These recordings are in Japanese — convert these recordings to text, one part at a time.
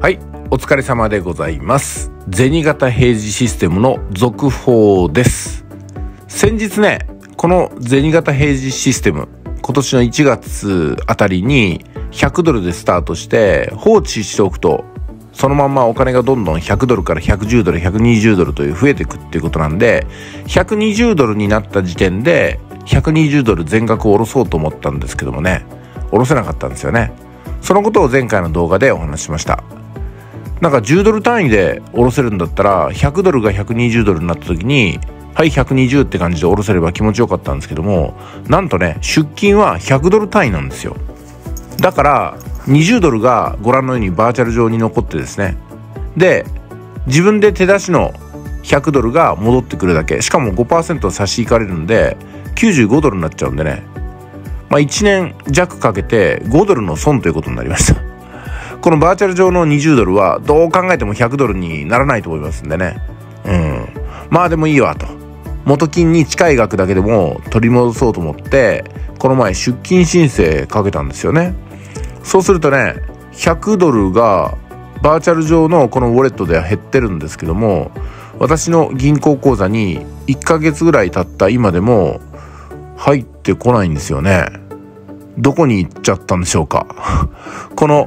はい、お疲れ様でございます。銭形平次システムの続報です。先日ね、この銭形平次システム、今年の1月あたりに100ドルでスタートして放置しておくと、そのまんまお金がどんどん100ドルから110ドル、120ドルという増えていくっていうことなんで、120ドルになった時点で120ドル全額を下ろそうと思ったんですけどもね、下ろせなかったんですよね。そのことを前回の動画でお話ししました。なんか10ドル単位で下ろせるんだったら、100ドルが120ドルになった時に、はい120って感じで下ろせれば気持ちよかったんですけども、なんとね、出金は100ドル単位なんですよ。だから20ドルがご覧のようにバーチャル上に残ってですね、で自分で手出しの100ドルが戻ってくるだけ、しかも 5% 差し引かれるんで95ドルになっちゃうんでね、1年弱かけて5ドルの損ということになりました。このバーチャル上の20ドルはどう考えても100ドルにならないと思いますんでね、まあでもいいわと、元金に近い額だけでも取り戻そうと思ってこの前出金申請かけたんですよね。そうするとね、100ドルがバーチャル上のこのウォレットでは減ってるんですけども、私の銀行口座に1ヶ月ぐらい経った今でも入ってこないんですよね。どこに行っちゃったんでしょうか。この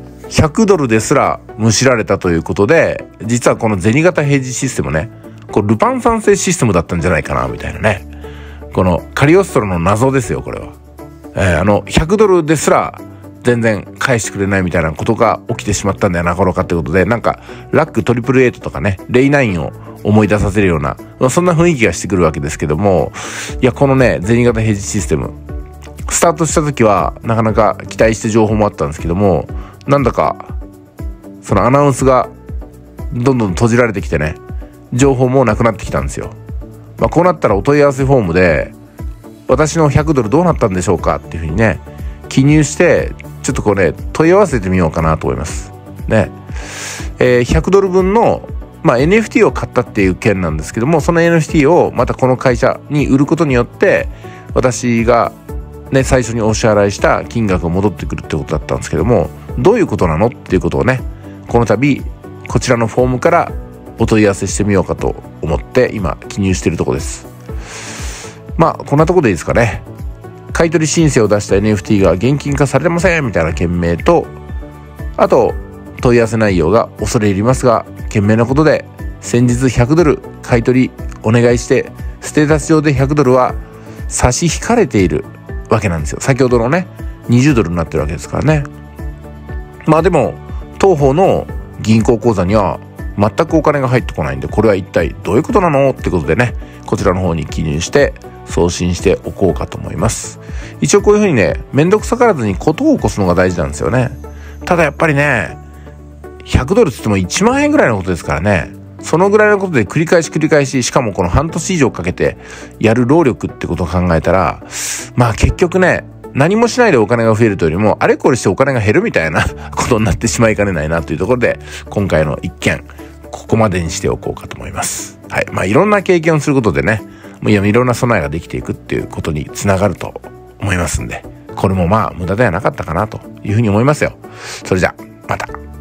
100ドルですらむしられたということで、実はこの銭形平次システムね、これルパン三世システムだったんじゃないかなみたいなね、このカリオストロの謎ですよこれは。100ドルですら全然返してくれないみたいなことが起きてしまったんだよなこのかってことで、なんかラック888とかね、レイ9を思い出させるような、そんな雰囲気がしてくるわけですけども、いやこのね銭形平次システムスタートした時はなかなか期待して情報もあったんですけども、なんだかそのアナウンスがどんどん閉じられてきてね、情報もなくなってきたんですよ。こうなったらお問い合わせフォームで私の100ドルどうなったんでしょうかっていうふうにね記入して、ちょっとこれ問い合わせてみようかなと思いますね。100ドル分のNFT を買ったっていう件なんですけども、その NFT をまたこの会社に売ることによって私がね最初にお支払いした金額が戻ってくるってことだったんですけども、どういうことなのっていうことをね、この度こちらのフォームからお問い合わせしてみようかと思って今記入しているところです。こんなところでいいですかね。買取申請を出した NFT が現金化されてませんみたいな件名と、あと問い合わせ内容が恐れ入りますが件名のことで、先日100ドル買取お願いしてステータス上で100ドルは差し引かれているわけなんですよ。先ほどのね20ドルになってるわけですからね。でも当方の銀行口座には全くお金が入ってこないんで、これは一体どういうことなのってことでね、こちらの方に記入して送信しておこうかと思います。一応こういうふうにね、めんどくさがらずに事を起こすのが大事なんですよね。ただやっぱりね、100ドルって言っても1万円ぐらいのことですからね、そのぐらいのことで繰り返し、しかもこの半年以上かけてやる労力ってことを考えたら、結局ね、何もしないでお金が増えるというよりもあれこれしてお金が減るみたいなことになってしまいかねないなというところで、今回の一件ここまでにしておこうかと思います。はい、いろんな経験をすることでね、いろんな備えができていくっていうことにつながると思いますんで、これも無駄ではなかったかなというふうに思いますよ。それじゃまた。